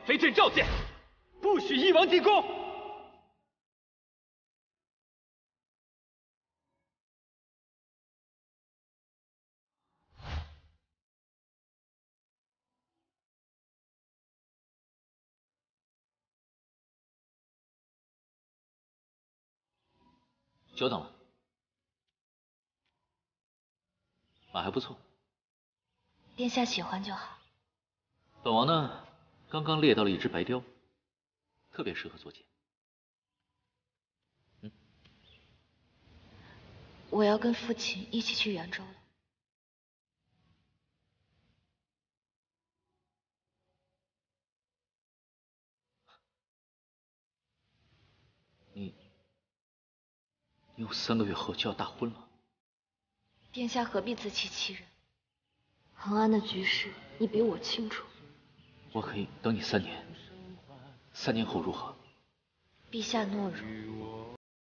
非朕召见，不许一王进宫。 久等了，马还不错。 殿下喜欢就好。 本王呢，刚刚猎到了一只白雕，特别适合做剑。 我要跟父亲一起去元州了。 你有3个月后就要大婚了。 殿下何必自欺欺人？恒安的局势，你比我清楚。 我可以等你3年，3年后如何？ 陛下诺如。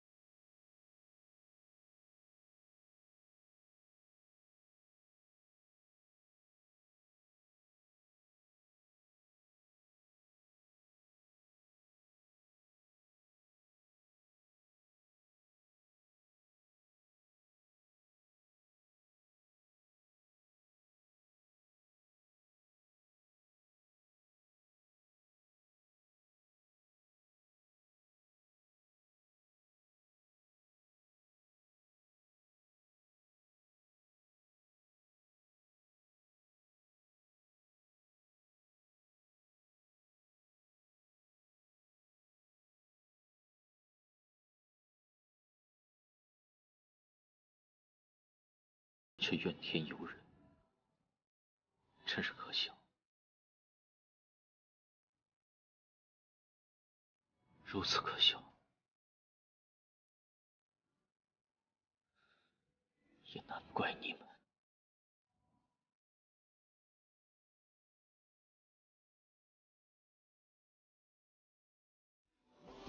却怨天尤人，真是可笑。如此可笑，也难怪你们。